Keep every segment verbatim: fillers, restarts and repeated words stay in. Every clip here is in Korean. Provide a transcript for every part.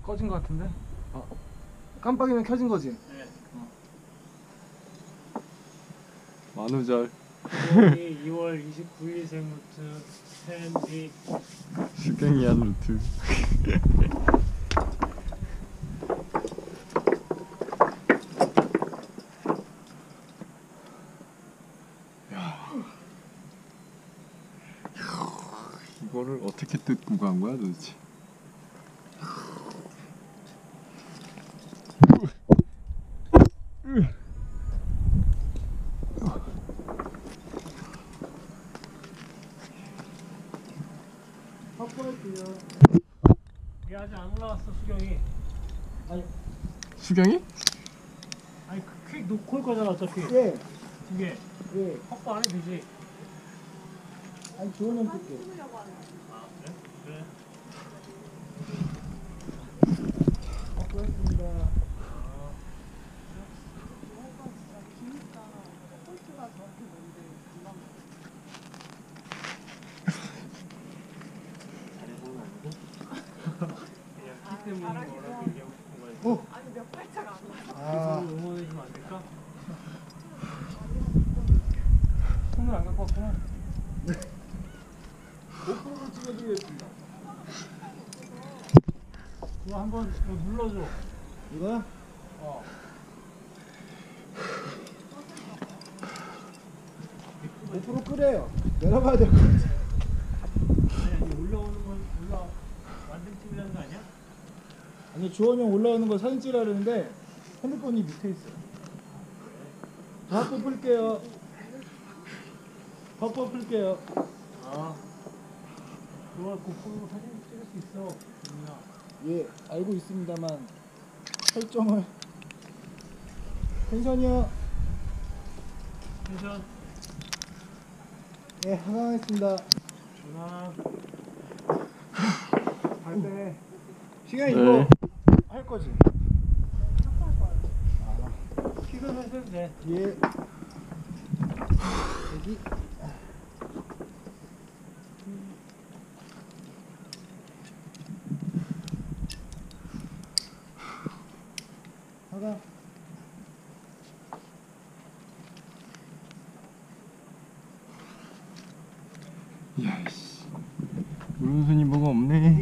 꺼진 것 같은데? 어. 깜빡이면 켜진 거지? 네. 어. 만우절. 이월 이십구일 생부터 샌디 수경이한 루트. 이거를 어떻게 뜯고 간 거야 도대체? 확보할게요. 얘 아직 안 올라왔어 수경이. 아니 수경이? 아니 퀵 놓고 올 거잖아 어차피. 예. 두 개. 예. 확보 안 해도 되지. 아니 좋은 형 뜰게. 아 그래? 그래. 확보했습니다. 그냥 키 때문에 뭐라고 얘기하고 싶은 거야. 어. 아니 몇 발짝 안 와. 아. 응원해주면 안 될까? 손을 안 갖고 왔구나. 고프로로 찍어드리겠습니다. 그거 한번 눌러줘. 이거야? 어. 고프로 끄래요. 내려가야 될 것 같아. 아니 아니 올라오는 건 올라 완전 찍으려는 거 아니야? 아니 주원이 형 올라오는 거 사진 찍으려는데 핸드폰이 밑에 있어. 저 확보 풀게요. 확보 풀게요. 아. 그거 고프로 사진 찍을 수 있어. 누나. 예, 알고 있습니다만 설정을 텐션이요. 텐션. 예, 하강했습니다. 전화. 갈 때. 시간이 네. 이거 할 거지? 킥을 해도 돼. 예. 여기. 하강. 야이씨. 오른손이 뭐가 없네.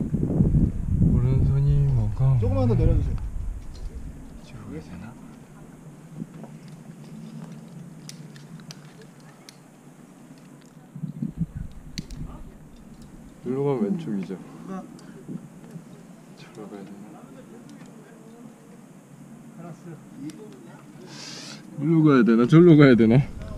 오른손이 뭐가 없네. 조금만 더 내려주세요. 이쪽으로 가야 되나? 일로 가면 왼쪽이죠. 저로 가야 되나? 알았어. 일로 가야 되나? 저로 가야 되나?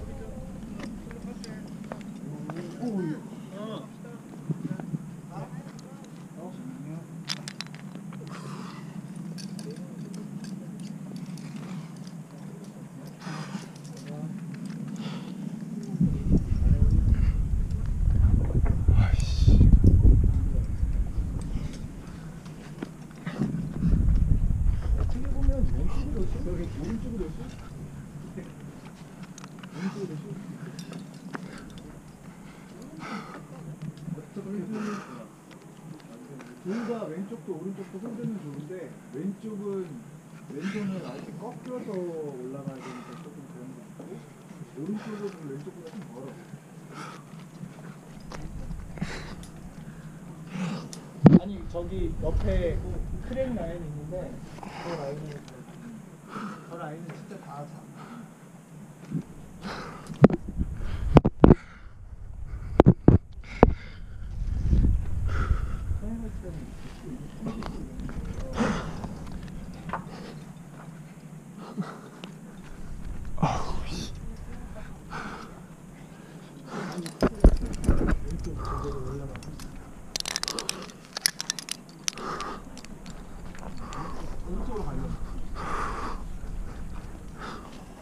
아이씨. 어떻게 보면 왼쪽으로 쏘? 여기 오른쪽으로 쏘? 왼쪽으로 쏘? 둘 다 왼쪽도 오른쪽도 손대는 좋은데 왼쪽은 왼손을 아예 꺾여서 올라가야 되니까 조금 그런 거 같고 오른쪽은 왼쪽보다 좀 멀어. 아니 저기 옆에 크랙 라인 있는데 그 라인은 저 라인은 진짜 다 자. 오른쪽으로 가려.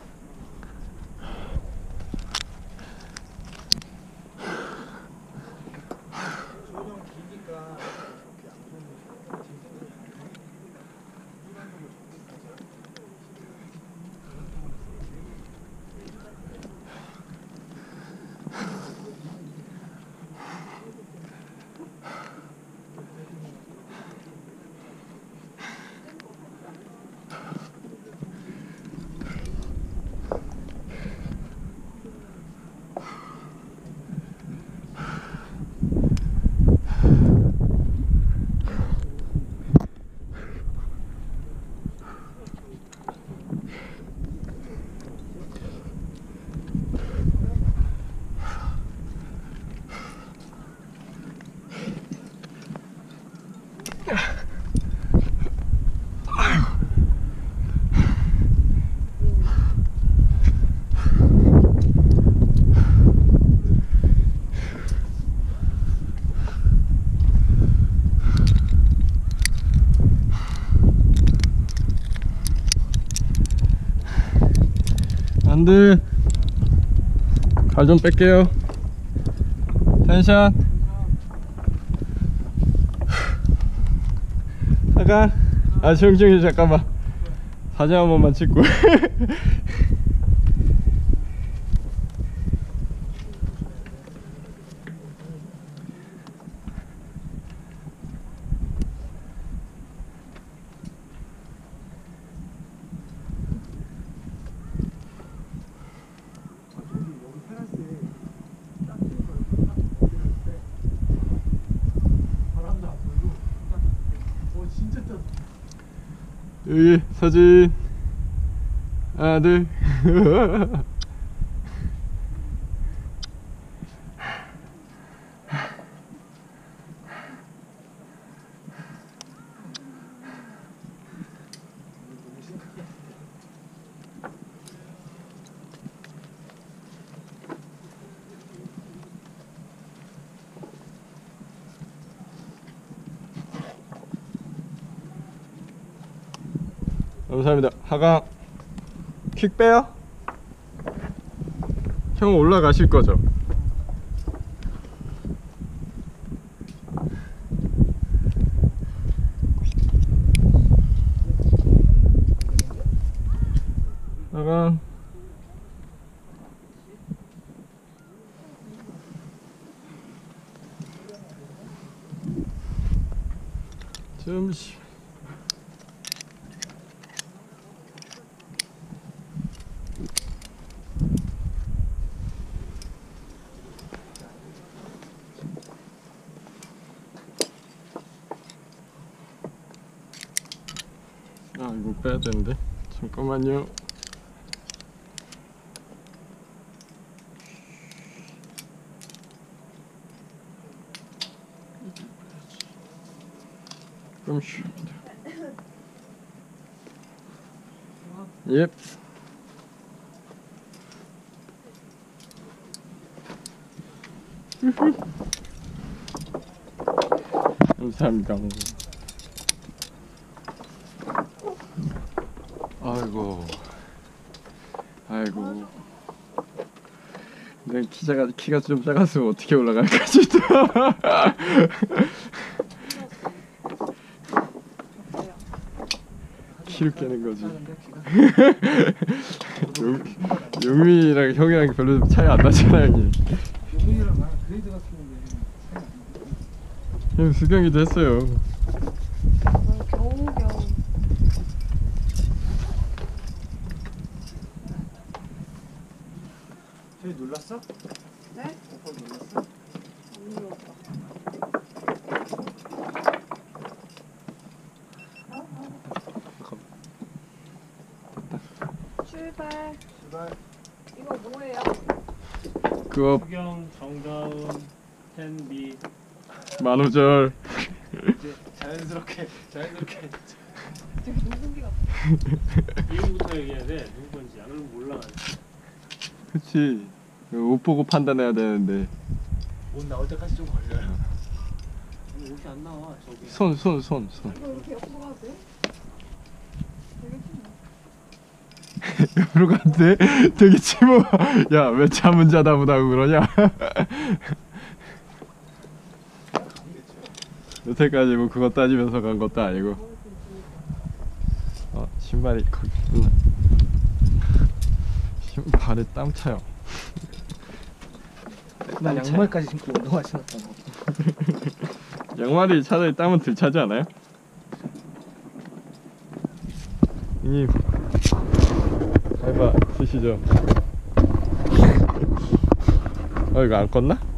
안돼. 발 좀 뺄게요. 텐션. 잠깐. 아 정중히 잠깐만. 사진 한 번만 찍고. 여기 사진 하나 둘. 감사합니다. 하강 퀵 빼요. 형 올라가실 거죠? 하강 잠시. 아 이거 빼야 되는데 잠깐만요. 좀 쉽니다. 예. 감사합니다. 아이고 아이고 내 키가 키가 좀 작아서 어떻게 올라갈까 싶다. 키를 깨는 거지. 용, 용민이랑 형이랑 별로 차이 안 나잖아 형님. 용민이랑 나랑 그레이드 같은데 형 수경이도 했어요. 겨우겨우. 저희 눌렀어? 네? 오빠 눌렀어? 안 눌렀다. 출발. 출발. 이거 뭐예요? 그거 수경, 정다운, 텐비. 만우절. 이제 자연스럽게 자연스럽게 되게 누군기 같아. 이름부터 얘기해야 돼. 누구 건지 안 그러면 몰라. 그치. 옷 보고 판단해야 되는데. 옷 나올 때까지 좀 걸려요. 아니, 옷이 안 나와 저기. 손 손 손 손. 이거 이렇게 옆으로 가도 돼? 되겠지 뭐. 옆으로 간대. 되게 침어. 야 왜 잠은 자다 보다고 그러냐. 여태까지 뭐 그거 따지면서 간 것도 아니고. 어 신발이 거기 있구나. 신 발에 땀 차요. 난 양말까지 신고 운동화 신었잖아. 양말이 차라리 땀은 덜 차지 않아요? 형님 해봐 쓰시죠. 어 이거 안 껐나?